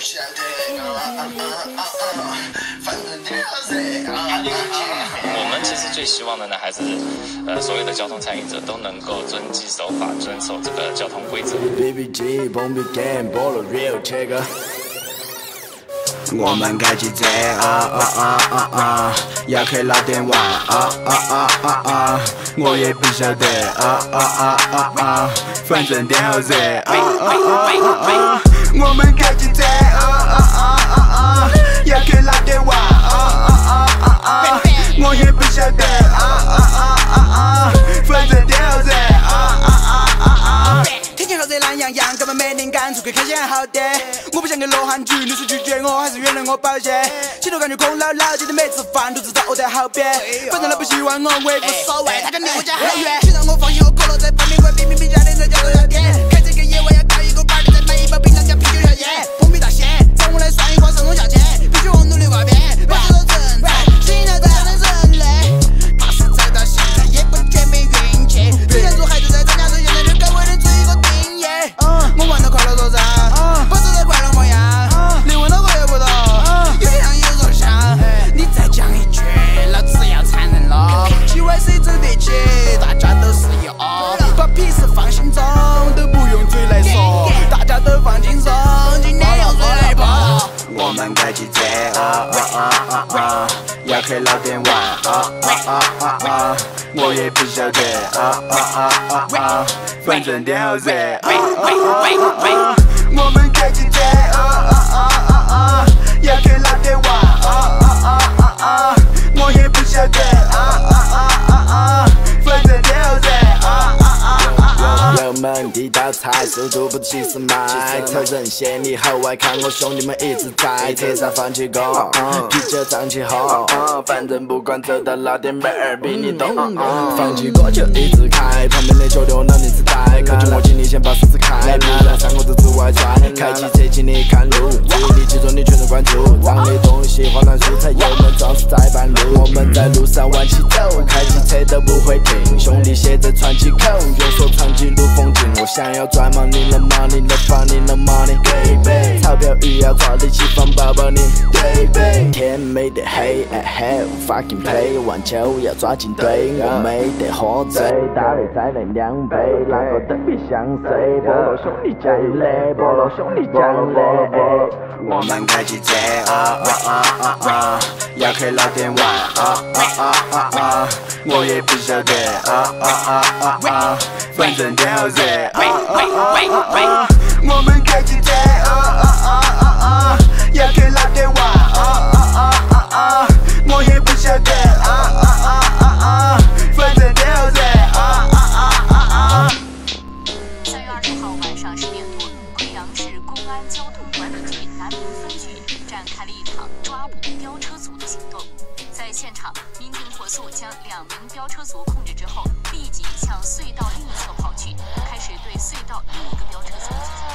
我们其实最希望的呢，还是所有的交通参与者都能够遵纪守法，遵守这个交通规则。 我们开汽车要去老电话我也不晓得反正天好热我们开汽车要去老电话我也不晓得反正天好热天气好热懒洋洋，根本没灵感，出去开心还好点。我不想跟罗汉局，你是拒绝我还是原谅我保险？心头感觉空落落，记得每次饭都知道我在好边。反正他不喜欢我，我也无所谓，他家离我家很远。请让我放心喝可乐，在旁边怪冰冰冰家的在角落聊天。开这个夜晚要搞一个 party， 再买一包槟榔加啤酒小烟。碰壁大仙，找我来算一卦上中下签，必须红努力挂边，每次都正在，心跳这样的人类。大师走到现在也不全凭运气，之前做孩子在参加之前就该为人追一个定义。我玩的快乐多噻，保持着快乐模样，灵魂都我也不懂，有点像有点像。你再讲一句，老子要残忍了。GYC 走得起，大家都是友，把屁事放心中，都不用嘴来说，大家都放轻松，今天用嘴来跑。我们开汽车要去老电话我也不晓得反正天好热我们开汽车要去老电话我也不晓得反正天好热油门地道菜，速度不起死卖，超人先你后外看我兄弟们一直在车上放起歌，啤酒胀起喝，反正不管走到哪点妹儿比你多，放起歌就一直开，旁边的兄弟我能力自带，口诀我请你先把狮子开，不然三个字之外传，开汽车请你看路，注意力集中你全神贯注，脏的东西花篮蔬菜油门装饰在半路，我们在路上往起走，开汽车都不会停，兄弟写着喘气口，用手长记录风景，我想要赚 money the money the funny the money， baby， 钞票鱼要抓得起放包包你 baby， 天没得黑fucking play， 玩球要抓进堆，我没得喝醉，打擂再来2杯，哪个都别想睡，菠萝兄弟讲的，菠萝兄弟讲的，我们开汽车要去老电话我也不晓得反正天好热我们开汽车要去老电话我也不晓得反正天好热 3月20号晚上10点多，贵阳市公安交通管理局南门分局展开了一场抓捕飙车族的行动。在现场，民警火速将2名飙车族控制之后，立即向隧道另一侧跑去，开始对隧道另一个飙车族进行